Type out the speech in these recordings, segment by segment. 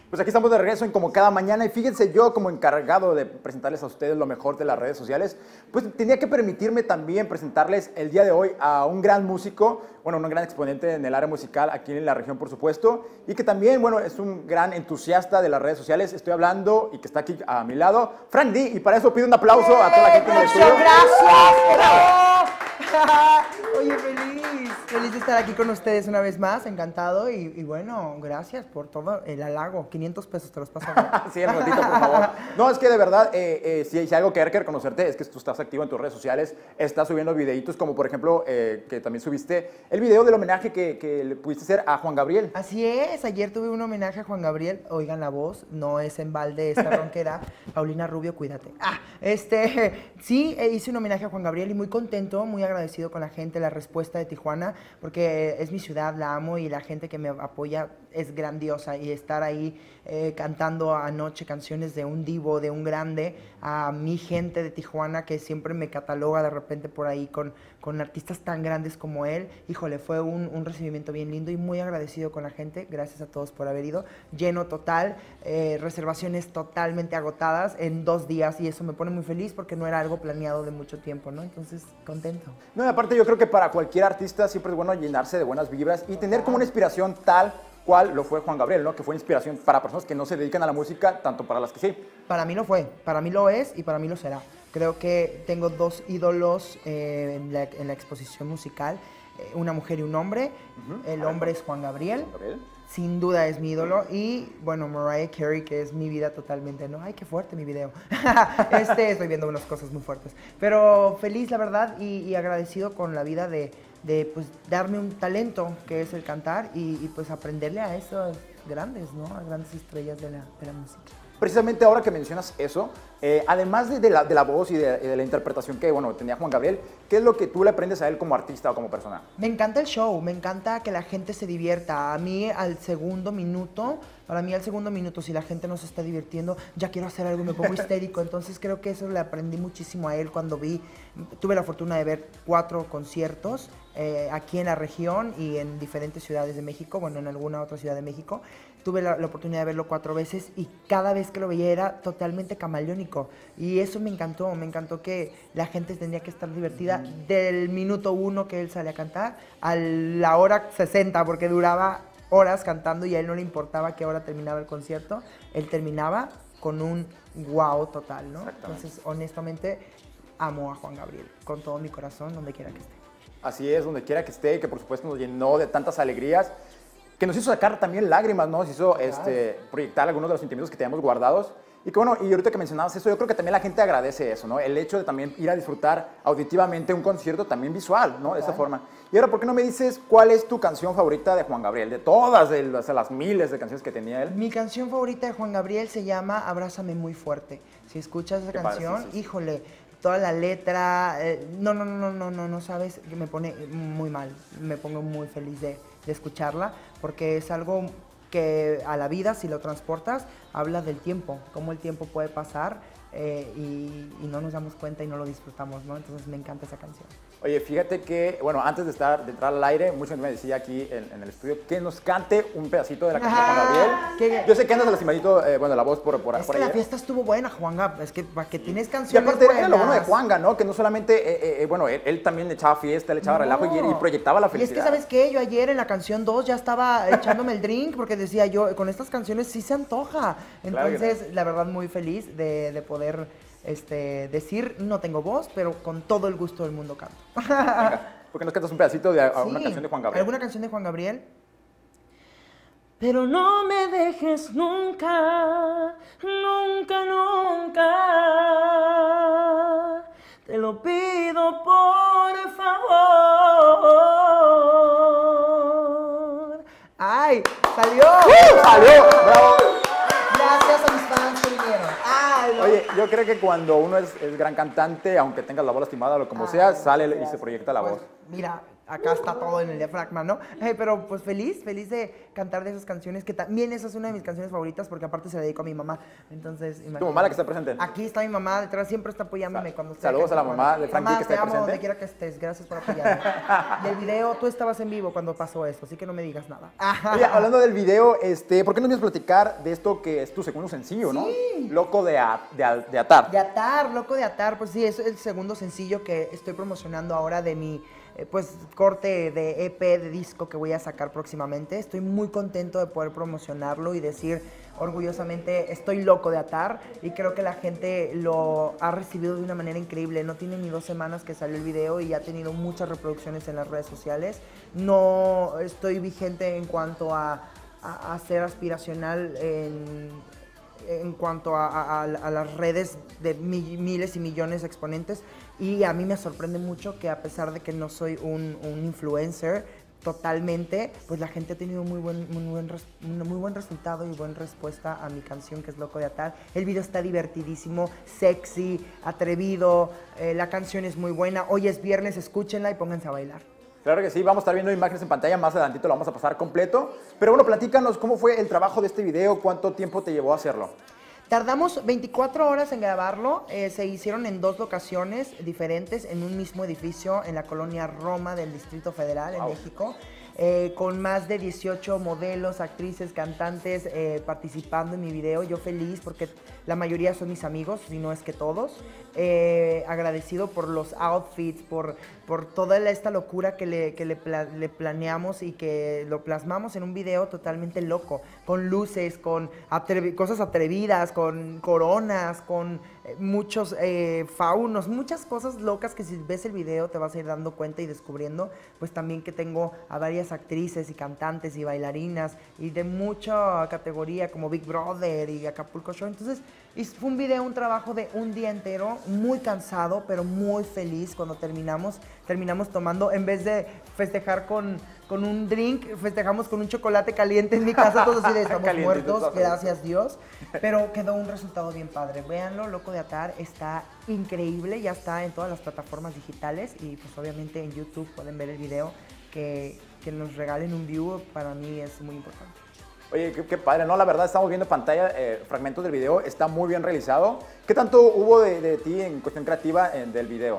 Pues aquí estamos de regreso en Como Cada Mañana y fíjense, yo como encargado de presentarles a ustedes lo mejor de las redes sociales, pues tenía que permitirme también presentarles el día de hoy a un gran músico, bueno, un gran exponente en el área musical aquí en la región, por supuesto, y que también, bueno, es un gran entusiasta de las redes sociales. Estoy hablando y que está aquí a mi lado, Frank D, y para eso pido un aplauso a toda la gente en el estudio. ¡Gracias! Oye, feliz de estar aquí con ustedes una vez más, encantado y bueno, gracias por todo el halago, 500 pesos te los paso. Sí, el ratito, por favor. No, es que de verdad, si hay algo que hay que reconocerte es que tú estás activo en tus redes sociales, estás subiendo videitos como por ejemplo, que también subiste el video del homenaje que le pudiste hacer a Juan Gabriel. Así es, ayer tuve un homenaje a Juan Gabriel, oigan la voz, no es en balde esta ronquera, Paulina Rubio, cuídate. Sí, hice un homenaje a Juan Gabriel y muy contento, muy agradecido con la gente, la respuesta de Tijuana, porque es mi ciudad, la amo y la gente que me apoya es grandiosa y estar ahí cantando anoche canciones de un divo, de un grande, a mi gente de Tijuana que siempre me cataloga de repente por ahí con artistas tan grandes como él, híjole, fue un recibimiento bien lindo y muy agradecido con la gente, gracias a todos por haber ido, lleno total, reservaciones totalmente agotadas en 2 días y eso me pone muy feliz porque no era algo planeado de mucho tiempo, ¿no? Entonces, contento. No, y aparte yo creo que para cualquier artista siempre es bueno llenarse de buenas vibras y tener como una inspiración tal cual lo fue Juan Gabriel, ¿no? Que fue inspiración para personas que no se dedican a la música, tanto para las que sí. Para mí lo fue, para mí lo es y para mí lo será. Creo que tengo 2 ídolos en la exposición musical, una mujer y un hombre. El hombre es Juan Gabriel. Sin duda es mi ídolo. Y, bueno, Mariah Carey, que es mi vida totalmente, ¿no? Ay, qué fuerte mi video. Estoy viendo unas cosas muy fuertes. Pero feliz, la verdad, y agradecido con la vida de pues, darme un talento, que es el cantar, y pues aprenderle a esos grandes, ¿no? A grandes estrellas de la música. Precisamente ahora que mencionas eso, además de la voz y de la interpretación que, bueno, tenía Juan Gabriel, ¿qué es lo que tú le aprendes a él como artista o como persona? Me encanta el show, me encanta que la gente se divierta. A mí al segundo minuto, si la gente no se está divirtiendo, ya quiero hacer algo y me pongo histérico. Entonces creo que eso le aprendí muchísimo a él cuando tuve la fortuna de ver 4 conciertos aquí en la región y en diferentes ciudades de México, bueno, en alguna otra ciudad de México. Tuve la oportunidad de verlo 4 veces y cada vez que lo veía era totalmente camaleónico. Y eso me encantó que la gente tenía que estar divertida del minuto 1 que él sale a cantar a la hora 60, porque duraba horas cantando y a él no le importaba qué hora terminaba el concierto. Él terminaba con un wow total, ¿no? Entonces, honestamente, amo a Juan Gabriel con todo mi corazón, donde quiera que esté. Así es, donde quiera que esté, que por supuesto nos llenó de tantas alegrías, que nos hizo sacar también lágrimas, ¿no? Nos hizo proyectar algunos de los sentimientos que teníamos guardados. Y que bueno, y ahorita que mencionabas eso, yo creo que también la gente agradece eso, ¿no? El hecho de también ir a disfrutar auditivamente un concierto también visual, ¿no? De esa forma. Y ahora, ¿por qué no me dices cuál es tu canción favorita de Juan Gabriel? De todas, las miles de canciones que tenía él. Mi canción favorita de Juan Gabriel se llama Abrázame muy fuerte. Si escuchas esa canción, sí. Híjole, toda la letra, no sabes, que me pone muy mal. Me pongo muy feliz de escucharla, porque es algo que a la vida, si lo transportas, habla del tiempo, cómo el tiempo puede pasar y no nos damos cuenta y no lo disfrutamos, ¿no? Entonces me encanta esa canción. Oye, fíjate que, bueno, antes de entrar al aire, mucha gente me decía aquí en el estudio que nos cante un pedacito de la canción de Juan Gabriel. Yo sé que andas lastimadito, bueno, la voz por Es que la fiesta estuvo buena, Juanga, es que para que tienes canciones y aparte buenas. Era lo bueno de Juanga, ¿no? Que no solamente, bueno, él también le echaba fiesta, le echaba relajo y proyectaba la felicidad. Y es que, ¿sabes qué? Yo ayer en la canción 2 ya estaba echándome el drink porque decía yo, con estas canciones sí se antoja. Entonces, claro, la verdad, muy feliz de poder decir, no tengo voz, pero con todo el gusto del mundo canto. Venga, ¿por qué nos cantas un pedacito de alguna canción de Juan Gabriel? ¿Alguna canción de Juan Gabriel? Pero no me dejes nunca, nunca, nunca. Te lo pido por favor. ¡Ay! ¡Salió! ¡Salió! ¡Bravo! Gracias a mis fans que vinieron. Oye, yo creo que cuando uno es gran cantante, aunque tengas la voz lastimada o como sea, sale gracias. Y se proyecta la voz. Mira, acá está todo en el diafragma, ¿no? Pero pues feliz de cantar de esas canciones, que también esa es una de mis canciones favoritas, porque aparte se la dedico a mi mamá. Entonces, imagínate. ¿Tu mamá la que está presente? Aquí está mi mamá, detrás siempre está apoyándome cuando estoy Saludos acá. a la mamá de Frank D, que está te amo presente. donde quiera que estés, gracias por apoyarme. Y el video, tú estabas en vivo cuando pasó eso, así que no me digas nada. Oye, hablando del video, ¿por qué no vienes a platicar de esto que es tu segundo sencillo, ¿no? Loco de atar. De atar, loco de atar, pues sí, es el segundo sencillo que estoy promocionando ahora de mi pues corte de EP, de disco que voy a sacar próximamente. Estoy muy contento de poder promocionarlo y decir orgullosamente, estoy loco de atar, y creo que la gente lo ha recibido de una manera increíble. No tiene ni 2 semanas que salió el video y ha tenido muchas reproducciones en las redes sociales. No estoy vigente en cuanto a ser aspiracional en cuanto a las redes de miles y millones de exponentes, y a mí me sorprende mucho que a pesar de que no soy un influencer totalmente, pues la gente ha tenido muy buen resultado y buena respuesta a mi canción, que es Loco de Atar. El video está divertidísimo, sexy, atrevido, la canción es muy buena. Hoy es viernes, escúchenla y pónganse a bailar. Claro que sí, vamos a estar viendo imágenes en pantalla, más adelantito lo vamos a pasar completo. Pero bueno, platícanos cómo fue el trabajo de este video, cuánto tiempo te llevó a hacerlo. Tardamos 24 horas en grabarlo, se hicieron en 2 locaciones diferentes, en un mismo edificio en la colonia Roma del Distrito Federal, en México, con más de 18 modelos, actrices, cantantes participando en mi video. Yo feliz porque la mayoría son mis amigos, si no es que todos. Agradecido por los outfits, por toda esta locura que le planeamos y que lo plasmamos en un video totalmente loco, con luces, con cosas atrevidas, con coronas, con muchos faunos, muchas cosas locas que si ves el video te vas a ir dando cuenta y descubriendo. Pues también que tengo a varias actrices y cantantes y bailarinas y de mucha categoría como Big Brother y Acapulco Show. Entonces fue un video, un trabajo de un día entero, muy cansado, pero muy feliz. Cuando terminamos tomando, en vez de festejar con un drink, festejamos con un chocolate caliente en mi casa, todos así de estamos muertos, gracias Dios. Pero quedó un resultado bien padre. Véanlo, Loco de Atar, está increíble, ya está en todas las plataformas digitales y pues obviamente en YouTube pueden ver el video. Que nos regalen un view para mí es muy importante. Oye, qué padre, ¿no? La verdad, estamos viendo en pantalla fragmentos del video, está muy bien realizado. ¿Qué tanto hubo de ti en cuestión creativa del video?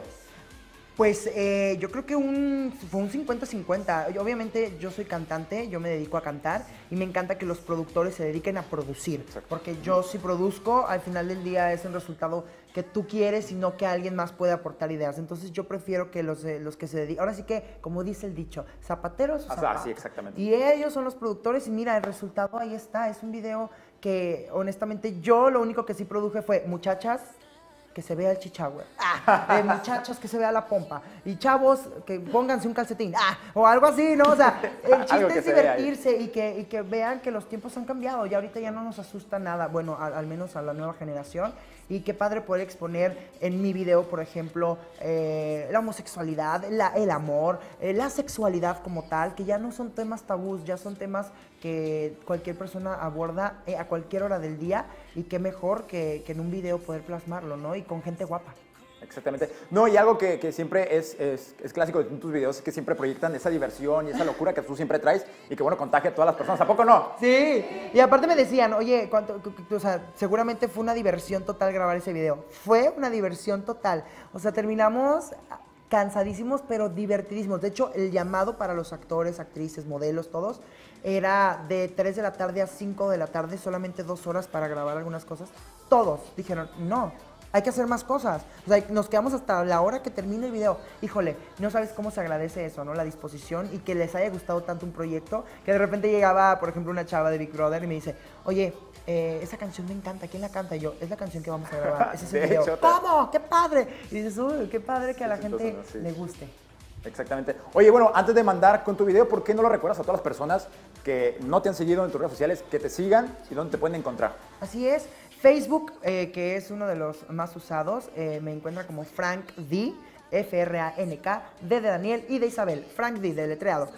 Pues yo creo que fue un 50-50. Obviamente yo soy cantante, yo me dedico a cantar y me encanta que los productores se dediquen a producir. Exacto. Porque yo si produzco, al final del día es un resultado que tú quieres y no que alguien más puede aportar ideas. Entonces yo prefiero que los que se dedican, ahora sí que, como dice el dicho, zapateros o zapatos. Sí, exactamente. Y ellos son los productores y mira, el resultado ahí está. Es un video que honestamente yo lo único que sí produje fue, muchachas, que se vea el chichagüe. Muchachos, que se vea la pompa. Y chavos, que pónganse un calcetín. O algo así, ¿no? O sea, el chiste es divertirse y que vean que los tiempos han cambiado. Y ahorita ya no nos asusta nada. Bueno, al menos a la nueva generación. Y qué padre poder exponer en mi video, por ejemplo, la homosexualidad, el amor, la sexualidad como tal, que ya no son temas tabús, ya son temas que cualquier persona aborda a cualquier hora del día, y qué mejor que en un video poder plasmarlo, ¿no? Y con gente guapa. Exactamente. No, y algo que siempre es clásico de tus videos es que siempre proyectan esa diversión y esa locura que tú siempre traes y que, bueno, contagia a todas las personas. ¿A poco no? Sí. Y aparte me decían, oye, o sea, seguramente fue una diversión total grabar ese video. Fue una diversión total. O sea, terminamos cansadísimos, pero divertidísimos. De hecho, el llamado para los actores, actrices, modelos, todos, era de 3 de la tarde a 5 de la tarde, solamente 2 horas para grabar algunas cosas. Todos dijeron, no, hay que hacer más cosas. O sea, nos quedamos hasta la hora que termine el video. Híjole, no sabes cómo se agradece eso, ¿no? La disposición y que les haya gustado tanto un proyecto, que de repente llegaba, por ejemplo, una chava de Big Brother y me dice, oye, esa canción me encanta, ¿quién la canta? Y yo, es la canción que vamos a grabar, ese es el video. ¿Cómo? ¡Qué padre! Y dices, uy, qué padre que a la gente le guste. Exactamente. Oye, bueno, antes de mandar con tu video, ¿por qué no lo recuerdas a todas las personas que no te han seguido en tus redes sociales, que te sigan y dónde te pueden encontrar? Así es. Facebook, que es uno de los más usados, me encuentra como Frank D, F-R-A-N-K, D de Daniel y de Isabel, Frank D, deletreado.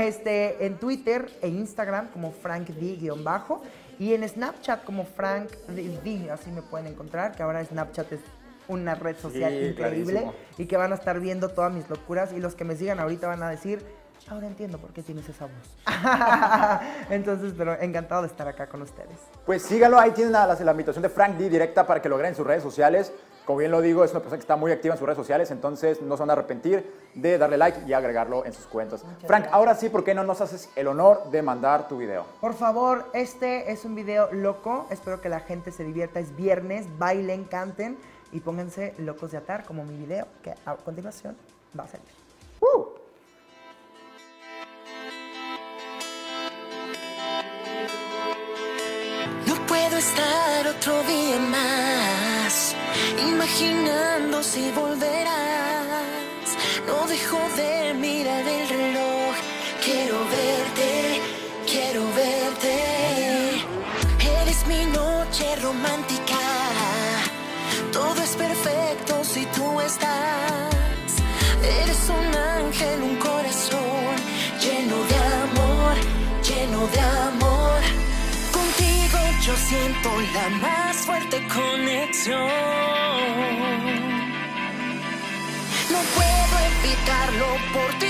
En Twitter e Instagram como Frank D-bajo, y en Snapchat como Frank D, así me pueden encontrar, que ahora Snapchat es una red social Sí, increíble clarísimo. y que van a estar viendo todas mis locuras y los que me sigan ahorita van a decir, ahora entiendo por qué tienes esa voz. Entonces, pero encantado de estar acá con ustedes. Pues síganlo, ahí tienen la invitación de Frank D directa para que lo agreguen en sus redes sociales. Como bien lo digo, es una persona que está muy activa en sus redes sociales, entonces no se van a arrepentir de darle like y agregarlo en sus cuentas. Frank, gracias. ahora sí, ¿por qué no nos haces el honor de mandar tu video? Por favor, este es un video loco. Espero que la gente se divierta. Es viernes, bailen, canten y pónganse locos de atar como mi video que a continuación va a salir. No puedo estar otro día más imaginando si volverás. No dejo de mirar el reloj. Quiero verte, quiero verte. Eres mi noche romántica. Todo es perfecto si tú estás. Eres un ángel, un corazón lleno de amor, lleno de amor. Contigo yo siento la más fuerte conexión. No puedo evitarlo por ti.